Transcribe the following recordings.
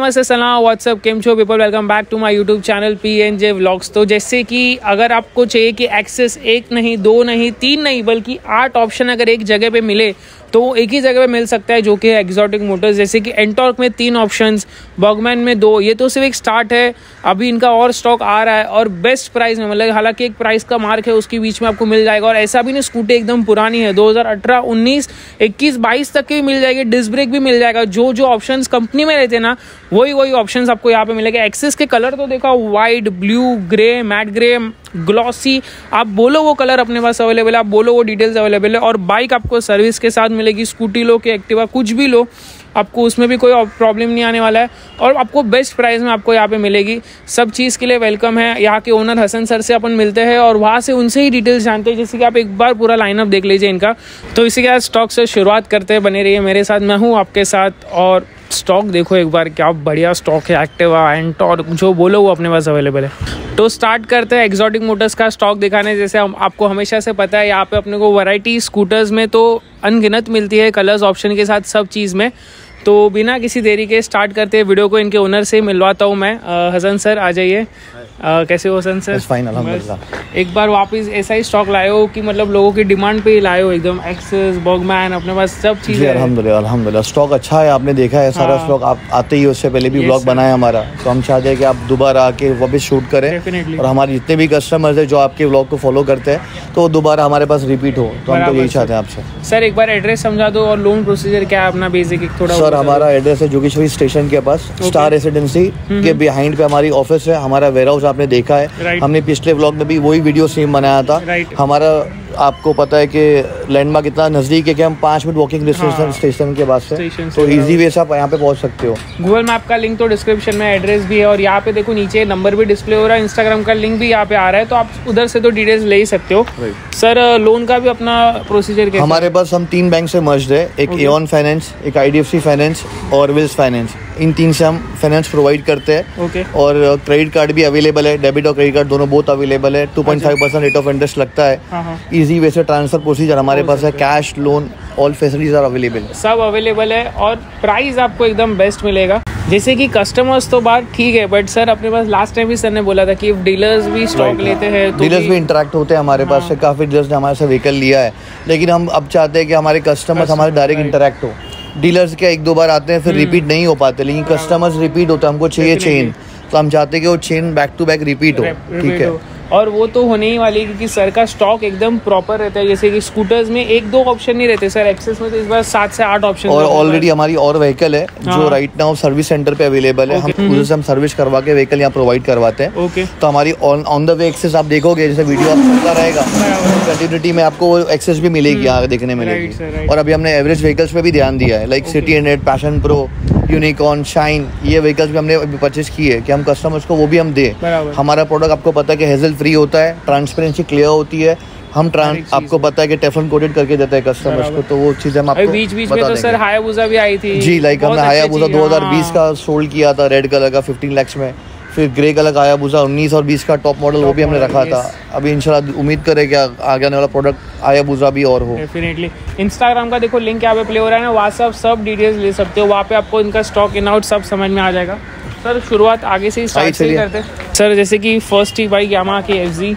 नमस्ते सलाम व्हाट्सअप केम छो people, welcome back to my YouTube channel PNJ vlogs. तो जैसे कि अगर आपको चाहिए कि एक्सेस एक नहीं, दो नहीं, तीन नहीं, बल्कि 8 ऑप्शन अगर एक जगह पे मिले तो एक ही जगह पे मिल सकता है, जो कि है एक्सोटिक मोटर्स। जैसे कि एंटॉर्क में 3 ऑप्शंस, बॉगमैन में 2। ये तो सिर्फ एक स्टार्ट है, अभी इनका और स्टॉक आ रहा है और बेस्ट प्राइस में, मतलब हालांकि एक प्राइस का मार्क है उसके बीच में आपको मिल जाएगा। और ऐसा भी नहीं स्कूटी एकदम पुरानी है, 2018, 19, 21, 22 तक की भी मिल जाएगी, डिस्क ब्रेक भी मिल जाएगा। जो जो ऑप्शंस कंपनी में रहते हैं ना, वही ऑप्शंस आपको यहाँ पे मिलेगा। एक्सेस के कलर तो देखा, white, blue, grey, matte grey, glossy, आप बोलो वो कलर अपने पास अवेलेबल है, आप बोलो वो डिटेल्स अवेलेबल है। और बाइक आपको सर्विस के साथ मिलेगी, स्कूटी लो कि एक्टिवा कुछ भी लो, आपको उसमें भी कोई प्रॉब्लम नहीं आने वाला है और आपको बेस्ट प्राइस में आपको यहाँ पे मिलेगी। सब चीज़ के लिए वेलकम है। यहाँ के ओनर हसन सर से अपन मिलते हैं और वहाँ से उनसे ही डिटेल्स जानते हैं। जैसे कि आप एक बार पूरा लाइनअप देख लीजिए इनका। तो इसी के साथ स्टॉक से शुरुआत करते हैं, बने रहिए मेरे साथ, मैं हूँ आपके साथ। और स्टॉक देखो एक बार, क्या बढ़िया स्टॉक है। एक्टिवा, एंटॉर्क, जो बोलो वो अपने पास अवेलेबल है। तो स्टार्ट करते हैं एक्सोटिक मोटर्स का स्टॉक दिखाने। जैसे आपको हमेशा से पता है, यहाँ पे अपने को वैरायटी स्कूटर्स में तो अनगिनत मिलती है, कलर्स ऑप्शन के साथ सब चीज़ में। तो बिना किसी देरी के स्टार्ट करते हैं वीडियो को। इनके ओनर से मिलवाता हूँ मैं। हसन सर आ जाइए। कैसे हो हसन सर? फाइन, अल्हम्दुलिल्लाह। एक बार वापस ऐसा ही स्टॉक लाए हो कि मतलब लोगों की डिमांड पे ही लाए हो, एकदम एक्सेस, बॉगमैन, अपने पास सब चीज़ें। अल्हम्दुलिल्लाह स्टॉक अच्छा है, आपने देखा है सारा स्टॉक। आप आते ही उससे पहले भी ब्लॉग बनाया हमारा, तो हम चाहते हैं कि आप दोबारा आके वापस शूट करें और हमारे जितने भी कस्टमर्स हैं जो आपके ब्लॉग को फॉलो करते हैं तो दोबारा हमारे पास रिपीट हो। तो हम तो यही चाहते हैं आपसे। सर एक बार एड्रेस समझा दो और लोन प्रोसीजर क्या है अपना, बेसिक थोड़ा। सर हमारा एड्रेस है जोगेश्वरी स्टेशन के पास, स्टार रेसिडेंसी के बिहाइंड पे हमारी ऑफिस है। हमारा वेयर हाउस आपने देखा है, हमने पिछले व्लॉग में भी वही वीडियो सेम बनाया था। हमारा आपको पता है कि लैंडमार्क इतना नजदीक है कि हम 5 मिनट वॉकिंग डिस्टेंस स्टेशन के बाद से, तो इजी वे से आप यहाँ पे पहुँच सकते हो। गूगल मैप का लिंक तो डिस्क्रिप्शन में, एड्रेस भी है और यहाँ पे देखो नीचे नंबर भी डिस्प्ले हो रहा है, इंस्टाग्राम का लिंक भी यहाँ पे आ रहा है, तो आप उधर से तो डिटेल्स ले ही सकते हो। सर लोन का भी अपना प्रोसीजर क्या? हमारे पास हम 3 बैंक से मर्ज्ड है, एक एऑन फाइनेंस, एक IDFC फाइनेंस और विल्स फाइनेंस। इन 3 से हम फाइनेंस प्रोवाइड करते हैं। और क्रेडिट कार्ड भी अवेलेबल है, डेबिट और क्रेडिट कार्ड दोनों बहुत अवेलेबल है। 2.5% रेट ऑफ इंटरेस्ट लगता है। इजी वे से ट्रांसफर प्रोसीजर हमारे पास है, cash, loan, all facilities are available, सब अवेलेबल है। और प्राइस आपको एकदम बेस्ट मिलेगा। जैसे कि कस्टमर्स तो बात ठीक है, बट सर अपने पास लास्ट टाइम भी सर ने बोला था कि डीलर्स भी स्टॉक लेते हैं, तो डीलर्स भी इंटरेक्ट होते हैं हमारे पास से। काफ़ी डीलर्स ने हमारे से व्हीकल लिया है, लेकिन हम अब चाहते हैं कि हमारे कस्टमर्स हमारे डायरेक्ट इंटरेक्ट हो। डीलर्स क्या 1-2 बार आते हैं फिर रिपीट नहीं हो पाते, लेकिन कस्टमर्स रिपीट होता है। हमको चाहिए चेन, तो हम चाहते हैं कि वो chain back to back repeat हो। ठीक है, और वो तो होने ही वाली है क्योंकि सर का स्टॉक एकदम प्रॉपर रहता है। जैसे कि स्कूटर्स में 1-2 ऑप्शन नहीं रहते सर, एक्सेस में तो इस बार 7 से 8 ऑप्शन। और ऑलरेडी हमारी और व्हीकल है जो राइट नाउ सर्विस सेंटर पे अवेलेबल है। हम उधर से हम सर्विस करवा के व्हीकल यहाँ प्रोवाइड करवाते हैं। तो हमारी ऑन द वे एक्सेस आप देखोगे, जैसे वीडियो आप चलता रहेगा, कंटिन्यूटी में आपको वो एक्सेस भी मिलेगी, यहाँ देखने मिलेगी। और अभी हमने एवरेज व्हीकल्स पे भी ध्यान दिया है, like City 100, Passion Pro, Unicorn, Shine, ये व्हीकल्स भी हमने परचेज किए है कि हम कस्टमर्स को वो भी हम दें। हमारा प्रोडक्ट आपको पता है कि हेजल फ्री होता है, ट्रांसपेरेंसी क्लियर होती है। हम आपको पता है कि टेफलॉन कोटेड करके देते हैं कस्टमर्स को, तो वो चीज़ हम आपको बीच में तो सर हायाबुसा भी आई थी जी। लाइक हमने हायाबुसा 2020 का सोल्ड किया था, रेड कलर का 15 लाख में। फिर ग्रे कलर का हायाबुसा 19 और 20 का टॉप मॉडल, वो भी हमने रखा था। अभी इंशाल्लाह उम्मीद करें कि आगे आने वाला प्रोडक्ट हायाबुसा भी और हो। डेफिनेटली इंस्टाग्राम का देखो लिंक यहाँ पे प्ले हो रहा है ना, वहाँ से आप सब डिटेल्स ले सकते हो। वहाँ पे आपको इनका स्टॉक इन आउट सब समझ में आ जाएगा। सर शुरुआत आगे से ही स्टार्ट से करते हैं। सर जैसे कि फर्स्ट ही बाइक यामाहा की FZ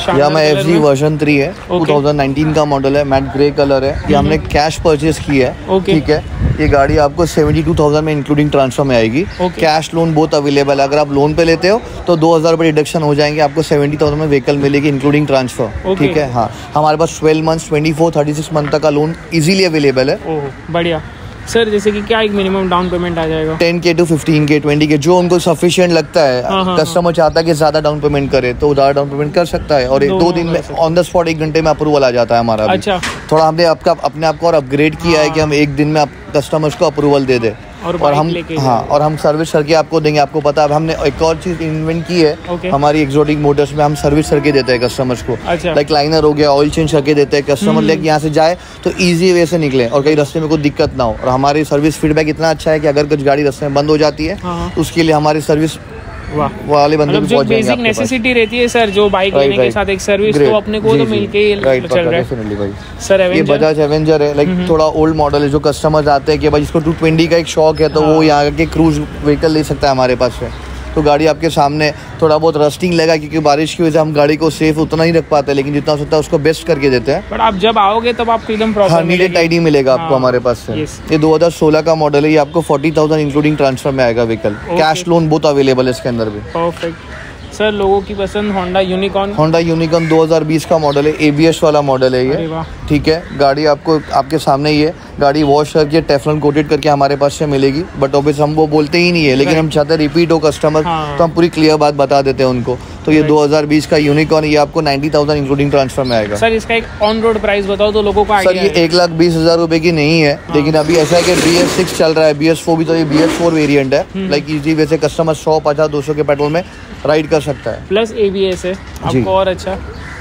FZ वर्जन 3 है, 2019 का मॉडल है, मैट ग्रे कलर है। ये हमने कैश परचेज की है। ठीक है, ये गाड़ी आपको 72,000 में इंक्लूडिंग ट्रांसफर में आएगी। कैश, लोन बहुत अवेलेबल है। अगर आप लोन पे लेते हो तो 2,000 रुपये डिडक्शन हो जाएंगे, आपको 70,000 में व्हीकल मिलेगी इंक्लूडिंग ट्रांसफर। ठीक है, हाँ हमारे पास 12 मंथ्स, 24, 36 मंथ तक का लोन इजीली अवेलेबल है। बढ़िया। सर जैसे कि क्या एक मिनिमम डाउन पेमेंट आ जाएगा? 10K to 15K, 20K, जो उनको सफिशिएंट लगता है। कस्टमर चाहता है कि ज्यादा डाउन पेमेंट करे तो ज्यादा डाउन पेमेंट कर सकता है। और 2 दिन में ऑन द स्पॉट 1 घंटे में अप्रूवल आ जाता है हमारा। अच्छा, थोड़ा हमने अपने आप को और अपग्रेड किया है कि हम 1 दिन में कस्टमर्स को अप्रूवल दे दे। और हम सर्विस करके आपको देंगे। आपको पता है हमने एक और चीज इन्वेंट की है हमारी एक्सोटिक मोटर्स में, हम सर्विस करके देते हैं कस्टमर्स को। लाइक लाइनर हो गया, ऑयल चेंज करके देते हैं। कस्टमर लेके यहाँ से जाए तो इजी वे से निकले और कहीं रास्ते में कोई दिक्कत ना हो। और हमारी सर्विस फीडबैक इतना अच्छा है कि अगर कुछ गाड़ी रास्ते में बंद हो जाती है तो उसके लिए हमारी सर्विस वाले बंदे भी पहुंच जाएंगे। बेसिक नेसेसिटी रहती है सर जो बाइक लेने के साथ एक सर्विस, तो अपने को तो मिलके ही चल रहा है सर। ये बजाज एवेंजर है, लाइक थोड़ा ओल्ड मॉडल है। जो कस्टमर्स आते हैं कि भाई जिसको 220 का एक शौक है, तो वो यहाँ के क्रूज व्हीकल ले सकता है हमारे पास से। तो गाड़ी आपके सामने थोड़ा बहुत रस्टिंग लगा, क्योंकि बारिश की वजह से हम गाड़ी को सेफ उतना ही रख पाते हैं, लेकिन जितना हो सकता है उसको बेस्ट करके देते हैं। बट आप जब आओगे तब आपको एकदम प्रॉपर नीट एंड टाइडी मिलेगा आपको हमारे पास से। ये 2016 का मॉडल है, ये आपको 40,000 इंक्लूडिंग ट्रांसफर में आएगा व्हीकल। कैश लोन बहुत अवेलेबल है इसके अंदर भी। Perfect sir. लोगों की पसंद होंडा यूनिकॉर्न 2020 का मॉडल है, ABS वाला मॉडल है ये, ठीक है। गाड़ी आपको आपके सामने ही है, गाड़ी वॉश करके टेफ्लॉन कोटेड करके हमारे पास से मिलेगी। बट ऑब्वियस हम वो बोलते ही नहीं है, लेकिन हम चाहते हैं रिपीट हो कस्टमर, तो हम पूरी क्लियर बात बता देते हैं उनको। तो ये 2020 का यूनिकॉर्न, ये आपको 90,000 इंक्लूडिंग ट्रांसफर में आएगा। सर इसका एक ऑन रोड प्राइस बताओ तो लोगों को। सर ये 1,20,000 रुपए की नहीं है, लेकिन अभी ऐसा है कि BS6 चल रहा है, BS4 भी, तो ये BS4 वेरिएंट है। लाइक इजी वैसे कस्टमर 100-50-200 के पेट्रोल में राइड कर सकता है, प्लस ABS है आपको और अच्छा।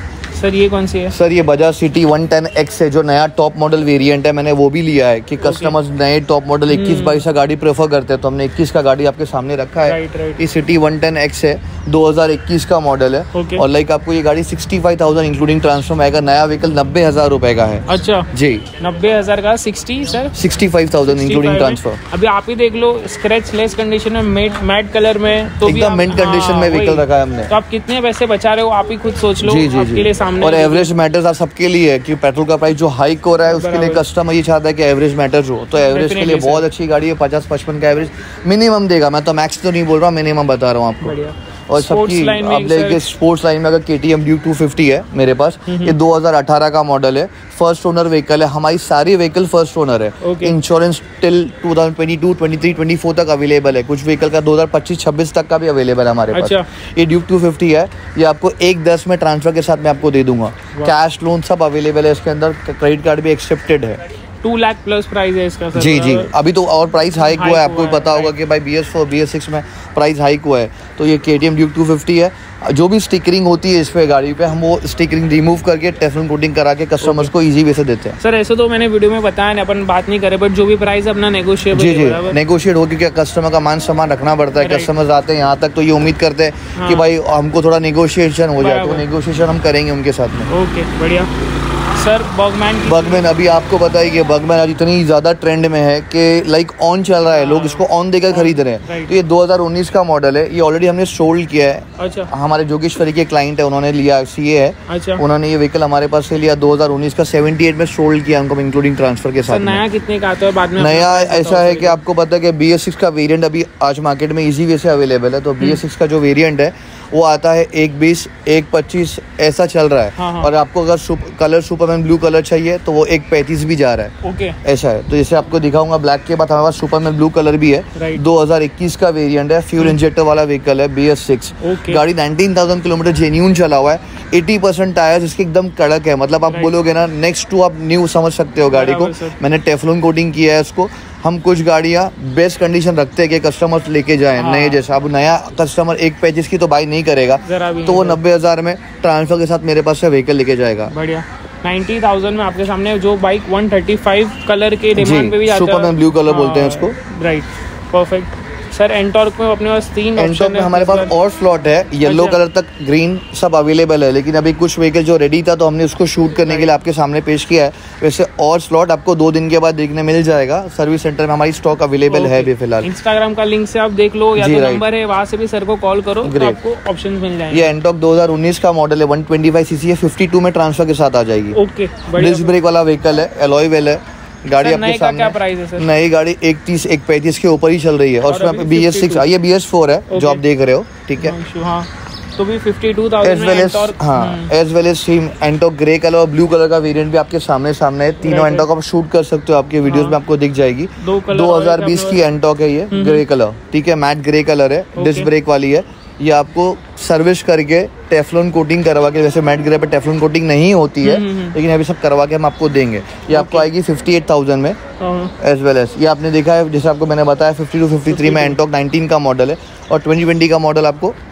सर ये कौन सी है? सर ये बजाज सिटी 110X है, जो नया टॉप मॉडल वेरिएंट है। मैंने वो भी लिया है कि कस्टमर्स नए टॉप मॉडल 21-22 का गाड़ी प्रेफर करते हैं, तो हमने 21 का गाड़ी आपके सामने रखा है। ये सिटी 110X है, 2021 का मॉडल है। और लाइक आपको ये गाड़ी 65,000 इंक्लूडिंग ट्रांसफर में आएगा। नया व्हीकल 90,000 रुपए का है। अच्छा जी, 90,000 का 60 सर 65,000 इंक्लूडिंग ट्रांसफर। अभी आप ही देख लो, स्क्रैच लेस कंडीशन में, मैट कलर में, तो एकदम मिंट कंडीशन में व्हीकल रखा है हमने। तो आप कितने पैसे बचा रहे हो आप ही खुद सोच लो। आपके लिए सामने और एवरेज मैटर्स आप सबके लिए है कि पेट्रोल का प्राइस जो हाइक हो रहा है, उसके लिए कस्टमर ये चाहता है कि एवरेज मैटर्स हो। तो एवरेज के लिए बहुत अच्छी गाड़ी है। 50-55 का एवरेज मिनिमम देगा। मैं तो मैक्स तो नहीं बोल रहा, मिनिमम बता रहा हूँ आपको। और सबकी आप लेके स्पोर्ट्स लाइन में अगर KTM Duke 250 है मेरे पास, ये 2018 का मॉडल है, फर्स्ट ओनर व्हीकल है। हमारी सारी व्हीकल फर्स्ट ओनर है। इंश्योरेंस टिल 2022, 23, 24 तक अवेलेबल है। कुछ व्हीकल का 2025-26 तक का भी अवेलेबल है हमारे पास। ये Duke 250 है, ये आपको 1/10 में ट्रांसफर के साथ मैं आपको दे दूंगा। कैश लोन सब अवेलेबल है इसके अंदर, क्रेडिट कार्ड भी एक्सेप्टेड है। 2 लाख प्लस प्राइस है इसका सर। जी जी, अभी तो और प्राइस हाइक हुआ है, आपको पता होगा कि भाई BS4 BS6 में प्राइस हाइक हुआ है। तो ये KTM Duke 250 है। जो भी स्टिकरिंग होती है इस पे गाड़ी पे, हम वो स्टिकरिंग रिमूव करके टेफ्लॉन कोटिंग करा के कस्टमर्स को इजी वे से देते हैं। सर ऐसे तो मैंने वीडियो में बताया, अपन बात नहीं करे, बट जो भी प्राइस अपना नेगोशिएबल। जी जी, नेगोशिएट हो, क्योंकि कस्टमर का मान सम्मान रखना पड़ता है। कस्टमर्स आते हैं यहाँ तक तो ये उम्मीद करते हैं कि भाई हमको थोड़ा नेगोशिएशन हो जाए, तो नेगोशिएशन हम करेंगे उनके साथ में। ओके बढ़िया। सर बगमैन अभी आपको बताइए कि बगमैन आज इतनी ज़्यादा ट्रेंड में है कि लाइक ऑन चल रहा है, लोग इसको ऑन देकर खरीद रहे हैं। तो ये 2019 का मॉडल है, ये ऑलरेडी हमने सोल्ड किया है। अच्छा। हमारे जोगेश्वरी के क्लाइंट है, उन्होंने लिया, CA है। अच्छा। उन्होंने ये व्हीकल हमारे पास से लिया 2019 का, 78 में सोल्ड किया उनको इंक्लूडिंग ट्रांसफर के साथ। नया कितने का आता है बाद में? नया ऐसा है कि आपको पता है कि BS6 का वेरिएंट अभी आज मार्केट में इजी वे से अवेलेबल है। तो BS6 का जो वेरिएंट है वो आता है 1.20, 1.25 ऐसा चल रहा है। हाँ। और आपको अगर कलर सुपरमैन ब्लू कलर चाहिए तो वो 1.35 भी जा रहा है। ओके। ऐसा है। तो जैसे आपको दिखाऊंगा, ब्लैक के बाद हमारे पास सुपरमैन ब्लू कलर भी है। 2021 का वेरिएंट है, फ्यूल इंजेक्टर वाला व्हीकल है, BS6। गाड़ी 19,000 किलोमीटर जेन्यून चला हुआ है। 80% टायर्स इसके एकदम कड़क है, मतलब आप बोलोगे ना नेक्स्ट टू आप न्यू समझ सकते हो गाड़ी को। मैंने टेफ्लॉन कोटिंग किया है इसको। हम कुछ गाड़ियाँ बेस्ट कंडीशन रखते हैं कि कस्टमर्स लेके जाएं। नए जैसा अब नया कस्टमर 1.25 की तो बाई नहीं करेगा, तो वो 90,000 में ट्रांसफर के साथ मेरे पास से व्हीकल लेके जाएगा। बढ़िया। 90,000 में आपके सामने जो बाइक 135 कलर के डिमांड पे भी आता है, सुपरमैन ब्लू कलर बोलते हैं उसको। Right, perfect. सर एंटॉर्क में अपने पास 3 ऑप्शन में हमारे पास और स्लॉट है, येलो कलर तक, ग्रीन सब अवेलेबल है। लेकिन अभी कुछ व्हीकल जो रेडी था तो हमने उसको शूट करने के लिए आपके सामने पेश किया है। वैसे और स्लॉट आपको 2 दिन के बाद देखने मिल जाएगा। सर्विस सेंटर में हमारी स्टॉक अवेलेबल है अभी फिलहाल। इंस्टाग्राम का लिंक से आप देख लो, या तो नंबर है वहाँ से भी सर को कॉल करो, तो आपको ऑप्शन मिल जाएंगे। ये एंटॉक 2019 का मॉडल है, 125 सीसी है, 52 में ट्रांसफर के साथ आ जाएगी। ओके। डिस्क ब्रेक वाला व्हीकल है, एलॉय व्हील है। गाड़ी आपके सामने क्या प्राइस है सर? नई गाड़ी 130-135 के ऊपर ही चल रही है। और उसमें BS6 ये BS4 है जो आप देख रहे हो, ठीक है। तो भी 52,000 एज वेल एज सेम एंटॉक ग्रे कलर और ब्लू कलर का वेरिएंट भी आपके सामने है। तीनों एंटॉक आप शूट कर सकते हो, आपके वीडियोस में आपको दिख जाएगी। 2020 की एंटॉक है ये, ग्रे कलर, ठीक है, मैट ग्रे कलर है, डिस्क ब्रेक वाली है। ये आपको सर्विस करके टेफ्लॉन कोटिंग करवा के, वैसे मैट ग्रे पे टेफ्लॉन कोटिंग नहीं होती है, लेकिन अभी सब करवा के हम आपको देंगे। ये आपको आएगी 58,000 में। एज वेल एज ये आपने देखा है, जैसे आपको मैंने बताया 52-53 में एंटॉक 19 का मॉडल है, और 2020 का मॉडल आपको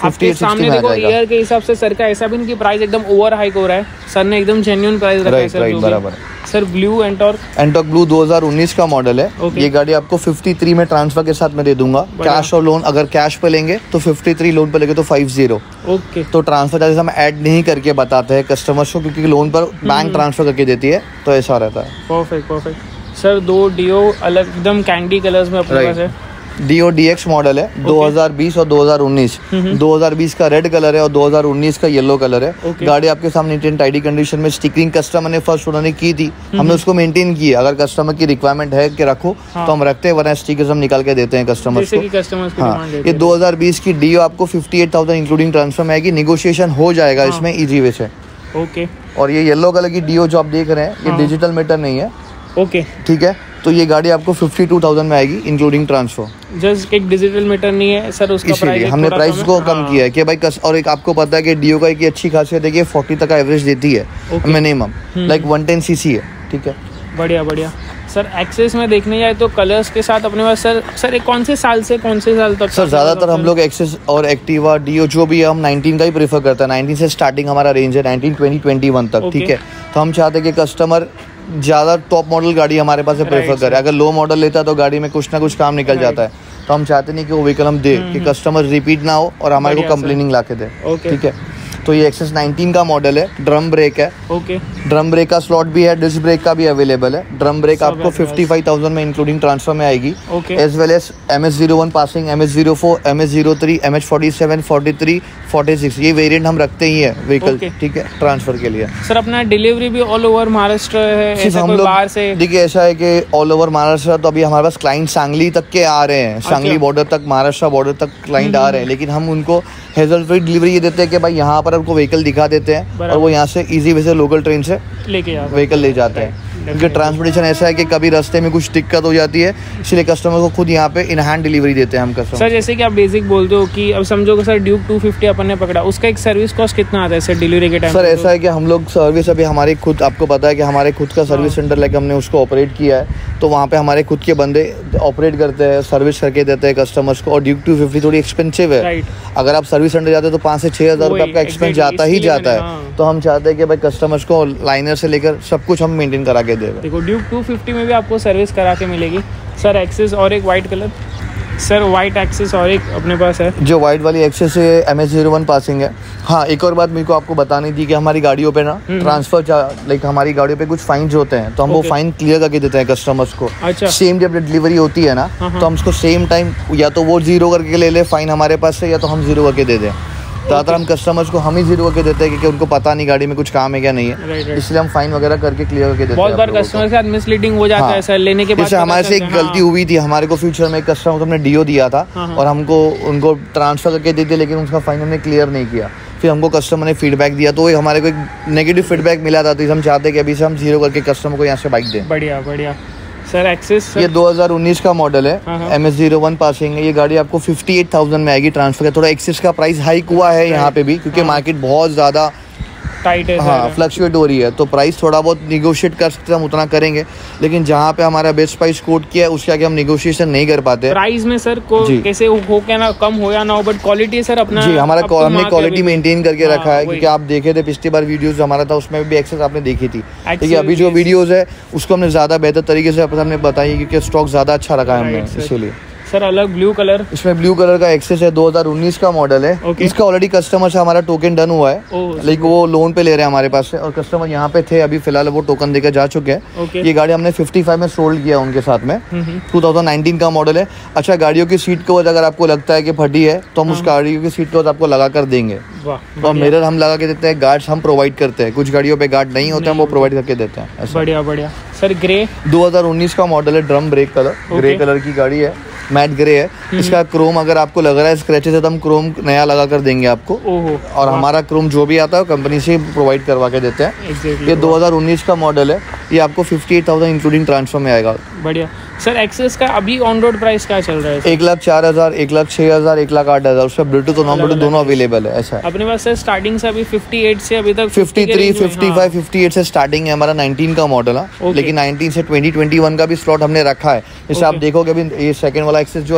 आपके सामने देखो ईयर के हिसाब से सर का ऐसा भी नहीं कि प्राइस एकदम ओवर हाइक हो रहा है, सर ने एकदम जेन्युइन प्राइस रखा है सर। राइट, बराबर। सर ब्लू एंटॉर्क ब्लू 2019 का मॉडल है। ये गाड़ी आपको 53 में ट्रांसफर के साथ मैं दे दूंगा, कैश और लोन। अगर कैश पे लेंगे तो 53, लोन पे लेंगे तो 50। ओके, तो ट्रांसफर चार्जेस हम ऐड नहीं करके बताते हैं कस्टमर्स को, क्योंकि लोन पर बैंक ट्रांसफर करके देती है, तो ऐसा रहता है। Perfect sir. 2 डियो अलग एकदम कैंडी कलर्स में अपने पास है। डियो DX मॉडल है 2020 और 2019। 2020 का रेड कलर है और 2019 का येलो कलर है। गाड़ी आपके सामने नीट एंड टाइडी कंडीशन में, स्टिकरिंग कस्टमर ने फर्स्ट उन्होंने की थी, हमने उसको मेंटेन किया। अगर कस्टमर की रिक्वायरमेंट है कि रखो तो हम रखते हैं, वरना स्टिकर्स हम निकाल के देते हैं कस्टमर्स को। हाँ, ये 2020 की डियो आपको 58,000 इंक्लूडिंग ट्रांसफर में आएगी। निगोशिएशन हो जाएगा इसमें इजी वे से। ओके, और ये येलो कलर की डियो जो आप देख रहे हैं, ये डिजिटल मीटर नहीं है। ओके, ठीक है। तो ये गाड़ी आपको 52,000 में आएगी इंक्लूडिंग ट्रांसफर। जस्ट एक डिजिटल मीटर नहीं है सर, उसका प्राइस हमने प्राइस को कम किया है कि भाई और एक आपको पता है कि डियो का एक अच्छी खासियत है कि 40 तक का एवरेज देती है मिनिमम, लाइक 110 सीसी है। ठीक है, बढ़िया सर। एक्सेस में देखने जाए तो कलर्स के साथ अपने पास सर कौन से साल से कौन से साल तक? सर ज्यादातर हम लोग एक्सेस और एक्टिवा डियो जो भी है हम 19 का ही प्रेफर करते हैं। 19 से स्टार्टिंग हमारा रेंज है, 19, 20, 21 तक। ठीक है, तो हम चाहते हैं कि कस्टमर ज्यादा टॉप मॉडल गाड़ी हमारे पास से प्रेफर करे। अगर लो मॉडल लेता है तो गाड़ी में कुछ ना कुछ काम निकल जाता है, तो हम चाहते नहीं कि वो व्हीकल हम दे कि कस्टमर रिपीट ना हो और हमारे को कंप्लेनिंग ला के दे। ठीक है, तो ये एक्सेस 19 का मॉडल है, ड्रम ब्रेक है। ओके, ड्रम ब्रेक का स्लॉट भी है, डिस्क ब्रेक का भी अवेलेबल है। ड्रम ब्रेक आपको 55,000 में इंक्लूडिंग ट्रांसफर में आएगी, as well as MS01 passing, MS04, MS03, MH47, 43, 46 ये वेरिएंट हम रखते ही है व्हीकल। ठीक है, ट्रांसफर के लिए। सर अपना डिलीवरी भी ऑल ओवर महाराष्ट्र है, ऐसा कोई बाहर से? देखिए ऐसा है कि ऑल ओवर महाराष्ट्र, तो अभी हमारे पास क्लाइंट सांगली तक के आ रहे हैं, सांगली बॉर्डर तक, महाराष्ट्र बॉर्डर तक क्लाइंट आ रहे हैं, लेकिन हम उनको हेजल फ्री डिलीवरी ये देते हैं कि भाई यहाँ पर उनको व्हीकल दिखा देते हैं और वो यहाँ से इजी वे से लोकल ट्रेन से व्हीकल ले जाते हैं। क्योंकि ट्रांसपोर्टेशन ऐसा है कि कभी रास्ते में कुछ दिक्कत हो जाती है, इसलिए कस्टमर को खुद यहाँ पे इन हैंड डिलीवरी देते हैं हम कस्टमर। सर जैसे कि आप बेसिक बोलते हो कि अब समझो कि सर ड्यूक 250 अपन ने पकड़ा, उसका एक सर्विस कॉस्ट कितना आता है सर डिलीवरी के टाइम? सर ऐसा है कि हम लोग सर्विस अभी हमारे खुद, आपको पता है कि हमारे खुद का सर्विस सेंटर लेकर हमने उसको ऑपरेट किया है, तो वहाँ पे हमारे खुद के बंदे ऑपरेट करते हैं, सर्विस करके देते हैं कस्टमर्स को। और ड्यूक 250 थोड़ी एक्सपेंसिव है, अगर आप सर्विस सेंटर जाते हो तो 5 से 6 हज़ार रुपये आपका एक्सपेंस जाता ही जाता है। तो हम चाहते हैं कि भाई कस्टमर्स को लाइनर से लेकर सब कुछ हम मेंटेन करा के दें। देखो ड्यूक 250 में भी आपको सर्विस करा के मिलेगी सर। एक्सेस और एक white colour sir, white Access और एक अपने पास है, जो वाइट वाली एक्सेस है MS01 पासिंग है। हाँ, एक और बात मेरे को आपको बतानी थी कि हमारी गाड़ियों पे ना ट्रांसफर लाइक हमारी गाड़ियों पे कुछ फाइन होते हैं, तो हम वो फाइन क्लियर करके देते हैं कस्टमर्स को। अच्छा, सेम जब डिलीवरी होती है ना, तो हम उसको सेम टाइम या तो वो 0 करके ले ले फाइन हमारे पास से, या तो हम 0 करके दे दें। ज़्यादातर हम कस्टमर्स को हम ही 0 करके देते हैं क्योंकि उनको पता नहीं गाड़ी में कुछ काम है क्या नहीं है, इसलिए हम फाइन वगैरह करके क्लियर करके देते हैं। बहुत बार कस्टमर के साथ मिसलीडिंग हो जाता है सर, लेने के बाद जैसे हमारे से एक गलती हुई थी, हमारे को फ्यूचर में एक कस्टमर को हमने डियो दिया था और हमको उनको ट्रांसफर करके दे दिया, लेकिन उसका फाइन हमने क्लियर नहीं किया। फिर हमको कस्टमर ने फीडबैक दिया, तो हमारे को एक नेगेटिव फीडबैक मिला था, तो हम चाहते हैं कि अभी से हम 0 करके कस्टमर को यहाँ से बाइक दें। बढ़िया सर। एक्सेस ये 2019 का मॉडल है, MS01 पासिंग है। ये गाड़ी आपको 58,000 में आएगी ट्रांसफर। थोड़ा एक्सेस का प्राइस हाइक हुआ है यहाँ पे भी, क्योंकि मार्केट बहुत ज़्यादा टाइट है, हाँ फ्लक्चुएट हो रही है, तो प्राइस थोड़ा बहुत निगोशिएट कर सकते हैं, हम उतना करेंगे, लेकिन जहाँ पे हमारा बेस्ट प्राइस कोट किया है उसके आगे हम निगोशिएशन नहीं कर पाते। प्राइस में सर को कैसे हो क्या ना, कम हो या ना हो, बट क्वालिटी सर अपना जी हमारा हमने क्वालिटी मेंटेन करके रखा है, क्योंकि आप देखे थे पिछली बार वीडियोस हमारा था, उसमें भी एक्सेस आपने देखी थी। देखिए अभी जो वीडियोस है उसको हमने ज्यादा बेहतर तरीके से हमने बताई, क्योंकि स्टॉक ज्यादा अच्छा रखा है हमने, इसीलिए। सर अलग ब्लू कलर, इसमें ब्लू कलर का एक्सेस है, 2019 का मॉडल है। इसका ऑलरेडी कस्टमर से हमारा टोकन डन हुआ है, लेकिन वो लोन पे ले रहे हैं हमारे पास से, और कस्टमर यहाँ पे थे, अभी फिलहाल वो टोकन देकर जा चुके हैं। ये गाड़ी हमने 55 में सोल्ड किया उनके साथ में। 2019 का मॉडल है। अच्छा, गाड़ियों की सीट कवर अगर आपको लगता है कि फटी है तो हम उस गाड़ियों की सीट कवर आपको लगा कर देंगे, तो मिरर हम लगा के देते हैं, गार्ड्स हम प्रोवाइड करते हैं, कुछ गाड़ियों पे गार्ड नहीं होते हैं, वो प्रोवाइड करके देते हैं। बढ़िया सर। ग्रे 2019 का मॉडल है, drum brake colour, grey colour की गाड़ी है, मैट ग्रे है। इसका क्रोम अगर आपको लग रहा है स्क्रैचेस है तो हम क्रोम नया लगा कर देंगे आपको, और हमारा क्रोम जो भी आता है कंपनी से प्रोवाइड करवा के देते हैं। ये 2019 का मॉडल है, ये आपको 58,000 इंक्लूडिंग ट्रांसफर में आएगा। बढ़िया सर। एक्सेस का अभी ऑन रोड प्राइस क्या चल रहा है? 1,04,000, 1,06,000, 1,08,000, उसका ब्लूटूथ और नॉन ब्लूटूथ दोनों अवेलेबल है। ऐसा अपने पास सर स्टार्टिंग से अभी 58 से अभी तक 53, 55, 58 से स्टार्टिंग है। हमारा 19 का मॉडल है, लेकिन 19 से 2021 का भी स्लॉट हमने रखा है। जैसे आप देखोगे अभी ये सेकंड वाला एक्सेस जो है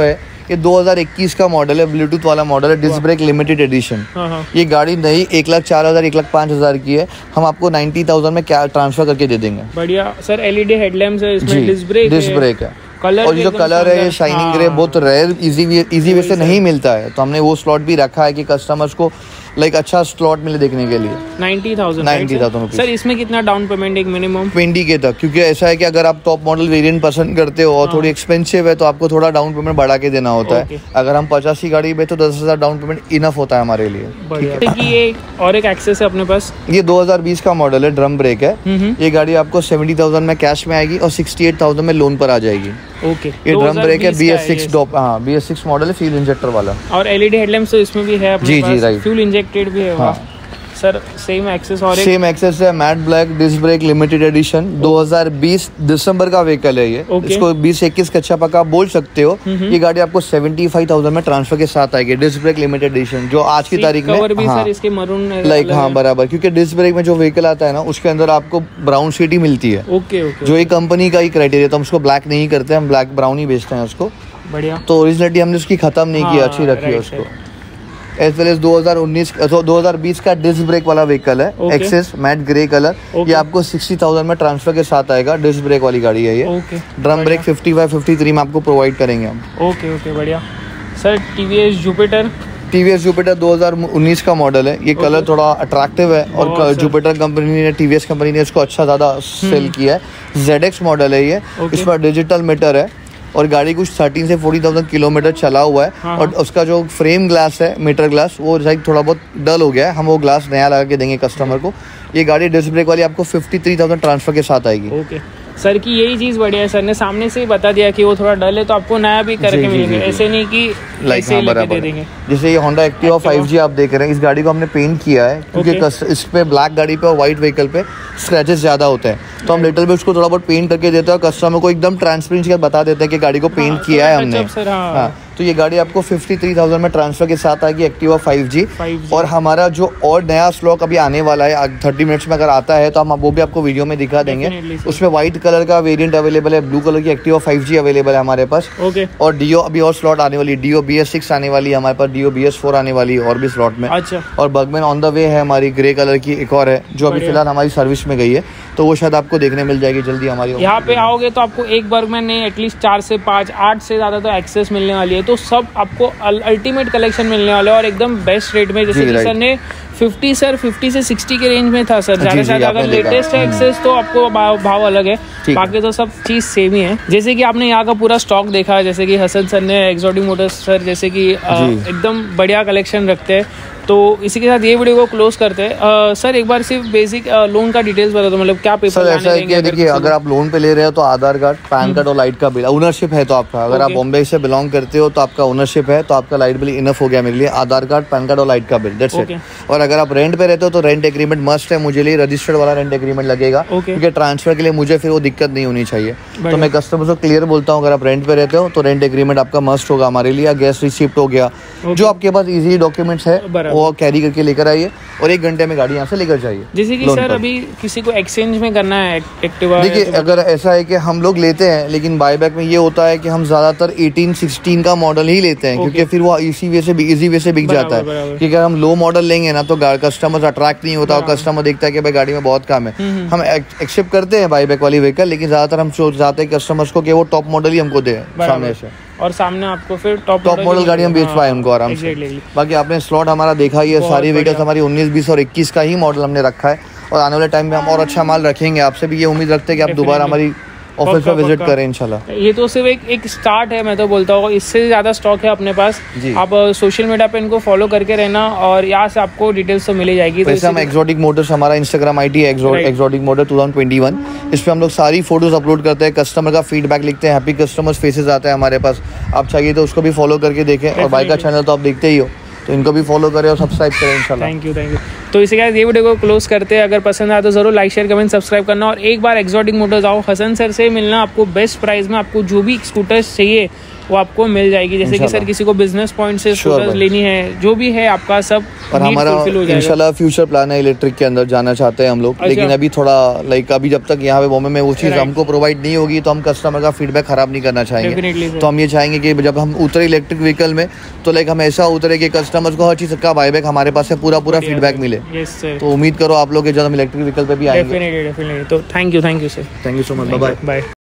ये 2021 का मॉडल है, ब्लूटूथ वाला मॉडल है, डिस्क ब्रेक लिमिटेड एडिशन। ये गाड़ी नई 1,04,000 1,05,000 की है, हम आपको 90,000 में क्या ट्रांसफर करके दे देंगे। बढ़िया सर, LED हेडलैम्प्स है इसमें, डिस्क ब्रेक है। कलर और ये जो कलर है ये शाइनिंग ग्रे, बहुत रेयर इजी वे से नहीं मिलता है, तो हमने वो स्लॉट भी रखा है कि कस्टमर्स को लाइक अच्छा स्लॉट मिले देखने के लिए। 90,000 सर। इसमें कितना डाउन पेमेंट एक मिनिमम? 20 के तक, क्योंकि ऐसा है कि अगर आप टॉप मॉडल वेरिएंट पसंद करते हो और थोड़ी एक्सपेंसिव है तो आपको थोड़ा डाउन पेमेंट बढ़ा के देना होता है। अगर हम 50 की गाड़ी पे तो 10,000 डाउन पेमेंट इनफ होता है हमारे लिए। बढ़िया। ये और एक एक्सेस है अपने पास, ये 2020 का मॉडल है, ड्रम ब्रेक है। ये गाड़ी आपको 70,000 में कैश में आएगी और 68,000 में लोन पर आ जाएगी। ओके, ये ड्रम ब्रेक है, BS6 मॉडल है, फ्यूल इंजेक्टर वाला। और LED हेडलैम्प्स तो इसमें भी है अपने पास, राइट, फ्यूल इंजेक्टेड भी है। हाँ सर, सेम एक्सेस और सेम एक्सेस है, matte black disc brake limited edition, 2020 दिसंबर का व्हीकल है ये। इसको 20-21 कच्चा पक्का बोल सकते हो। ये गाड़ी आपको 75,000 में ट्रांसफर के साथ आएगी, डिस्क ब्रेक लिमिटेड एडिशन, जो आज की तारीख में सर इसके मरून लाइक बराबर, क्योंकि डिस्क ब्रेक में जो व्हीकल आता है ना उसके अंदर आपको ब्राउन शीट ही मिलती है। जो ये कंपनी का ही क्राइटेरिया, तो हम उसको ब्लैक नहीं करते, हम ब्लैक ब्राउन ही बेचते हैं उसको। बढ़िया। तो ओरिजिनलिटी हमने उसकी खत्म नहीं की, अच्छी रखी है उसको। एज वेल एज 2020 का डिस्क ब्रेक वाला व्हीकल है, एक्सेस मैट ग्रे कलर। ये आपको 60,000 में ट्रांसफर के साथ आएगा, डिस्क ब्रेक वाली गाड़ी है ये। ड्रम ब्रेक 55-53 में आपको प्रोवाइड करेंगे हम। ओके, बढ़िया सर। TVS जुपिटर 2019 का मॉडल है, ये कलर थोड़ा अट्रैक्टिव है और जुपिटर कंपनी ने, TVS कंपनी ने इसको अच्छा ज़्यादा सेल किया है। ZX मॉडल है ये, इसमें डिजिटल मीटर है और गाड़ी कुछ 13 से 40,000 किलोमीटर चला हुआ है। और उसका जो फ्रेम ग्लास है, मीटर ग्लास, वो थोड़ा बहुत डल हो गया है, हम वो ग्लास नया लगा के देंगे कस्टमर को। ये गाड़ी डिस्क ब्रेक वाली आपको 53,000 ट्रांसफर के साथ आएगी। ओके सर, की यही चीज़ बढ़िया है, सर ने सामने से ही बता दिया कि वो थोड़ा डल है तो आपको नया भी करके मिलेंगे, ऐसे नहीं कि लाइक दे देंगे। जैसे ये Honda Activa 5G आप देख रहे हैं, इस गाड़ी को हमने पेंट किया है क्योंकि इस पे ब्लैक गाड़ी पे और व्हाइट व्हीकल पे स्क्रैचेस ज्यादा होते हैं, तो हम लिटिल भी उसको थोड़ा बहुत पेंट करके देते हैं और कस्टमर को एकदम ट्रांसपेरेंसी के साथ बता देते हैं कि गाड़ी को पेंट किया है हमने। तो ये गाड़ी आपको 53,000 में ट्रांसफर के साथ आएगी, Activa 5G। और हमारा जो और नया स्टॉक अभी आने वाला है 30 मिनट्स में अगर आता है तो हम वो भी आपको वीडियो में दिखा देंगे। उसमें व्हाइट कलर का वेरिएंट अवेलेबल है, ब्लू कलर की Activa 5G अवेलेबल है हमारे पास। और Dio अभी और स्लॉट आने वाली, Dio BS6 आने वाली है हमारे पास, Dio BS4 आने वाली है और भी स्लॉट में। और बर्गमैन ऑन द वे है हमारी, ग्रे कलर की एक और है जो अभी फिलहाल हमारी सर्विस में गई है, तो वो शायद आपको देखने मिल जाएगी जल्दी हमारी। यहाँ पे आओगे तो आपको एक बर्गमैन नहीं, एटलीस्ट 4 से 5 8 से ज़्यादा तो एक्सेस मिलने वाली है, तो सब आपको अल्टीमेट कलेक्शन मिलने वाला है और एकदम बेस्ट रेट में। जैसे कि सर ने 50 से 60 के रेंज में था सर, ज़्यादा अगर लेटेस्ट है एक्सेस तो आपको भाव अलग है, बाकी तो सब चीज़ सेम ही है। जैसे कि आपने यहाँ का पूरा स्टॉक देखा है, जैसे कि हसन सर ने एक्सोटिक मोटर्स सर जैसे कि एकदम बढ़िया कलेक्शन रखते हैं, तो इसी के साथ ये वीडियो को क्लोज करते हैं। सर एक बार सिर्फ बेसिक लोन का डिटेल्स बता दो, मतलब क्या पेपर ऐसा है कि देखिए अगर आप लोन पे ले रहे हो तो आधार कार्ड, पैन कार्ड और लाइट का बिल, ओनरशिप है तो आपका, अगर आप बॉम्बे से बिलोंग करते हो तो आपका ओनरशिप है तो आपका लाइट बिल इनफ हो गया मेरे लिए, आधार कार्ड, पैन कार्ड और लाइट का बिल, दैट्स इट। और अगर आप रेंट पे रहते हो तो रेंट एग्रीमेंट मस्ट है, मुझे लिए रजिस्टर्ड वाला रेंट एग्रीमेंट लगेगा, क्योंकि ट्रांसफर के लिए मुझे फिर वो दिक्कत नहीं होनी चाहिए। तो मैं कस्टमर को क्लियर बोलता हूँ, अगर आप रेंट पे रहते हो तो रेंट एग्रीमेंट आपका मस्ट होगा हमारे लिए। गैस रिसिप्ट हो गया, जो आपके पास इजी डॉक्यूमेंट्स है वो कैरी करके लेकर आइए और 1 घंटे में गाड़ी यहाँ से लेकर जाइए। जैसे कि सर अभी किसी को एक्सचेंज में करना है एक्टिवा, देखिए अगर ऐसा है कि हम लोग लेते हैं, लेकिन बायबैक में ये होता है कि हम ज्यादातर 18-16 का मॉडल ही लेते हैं, क्योंकि फिर वो इजी वे से बिक जाता है। क्योंकि अगर हम लो मॉडल लेंगे ना तो कस्टमर अट्रैक्ट नहीं होता और कस्टमर देखता है कि भाई गाड़ी में बहुत कम है। हम एक्सेप्ट करते हैं बायबैक वाली व्हीकल, लेकिन ज्यादातर हम चाहते हैं कस्टमर्स को कि वो टॉप मॉडल ही हमको दे सामने से, और सामने आपको फिर टॉप मॉडल गाड़ी हम बेच पाए उनको आराम से। बाकी आपने स्लॉट हमारा देखा ही है, सारी व्हीकल्स हमारी 19, 20 और 21 का ही मॉडल हमने रखा है, और आने वाले टाइम में हम और अच्छा माल रखेंगे। आपसे भी ये उम्मीद रखते हैं कि आप दोबारा हमारी ऑफिस में विजिट करें इंशाल्लाह। ये तो सिर्फ एक स्टार्ट है, मैं तो बोलता हूँ इससे ज्यादा स्टॉक है अपने पास। आप सोशल मीडिया पे इनको फॉलो करके रहना और यहाँ से आपको डिटेल्स तो मिल जाएगी। वैसे हम एक्सोटिक मोटर्स, हमारा इंस्टाग्राम आईडी है एक्सोटिक मोटर 2021, इस पे हम लोग सारी फोटोज अपलोड करते हैं, कस्टमर का फीडबैक लिखते हैं, हैप्पी कस्टमर्स फेसेस आते हैं हमारे पास। आप चाहिए तो उसको भी फॉलो करके देखें, और भाई का चैनल तो आप देखते ही हो, तो इनको भी फॉलो करें और सब्सक्राइब करें इंशाल्लाह। Thank you. तो इसी के साथ ये वीडियो को क्लोज करते हैं। अगर पसंद आया तो जरूर लाइक, शेयर, कमेंट, सब्सक्राइब करना, और एक बार एक्सोटिक मोटर्स आओ, हसन सर से मिलना, आपको बेस्ट प्राइस में आपको जो भी स्कूटर्स चाहिए वो आपको मिल जाएगी। जैसे कि सर किसी को बिजनेस पॉइंट से स्कूटर लेनी है, जो भी है आपका सब और हमारा इंशाल्लाह फ्यूचर प्लान है इलेक्ट्रिक के अंदर जाना चाहते हैं हम लोग। लेकिन अभी थोड़ा लाइक अभी जब तक यहाँ पे बॉम्बे में वो चीज़ हमको प्रोवाइड नहीं होगी तो हम कस्टमर का फीडबैक खराब नहीं करना चाहेंगे। तो हम ये चाहेंगे कि जब हम उतरे इलेक्ट्रिक व्हीकल में तो लाइक हम ऐसा उतरे कि कस्टमर्स को हर चीज़ का बायबैक हमारे पास से पूरा फीडबैक मिले। तो उम्मीद करो आप लोग जब हम इलेक्ट्रिक व्हीकल पे भी आएंगे। तो thank you sir, thank you so much, bye bye.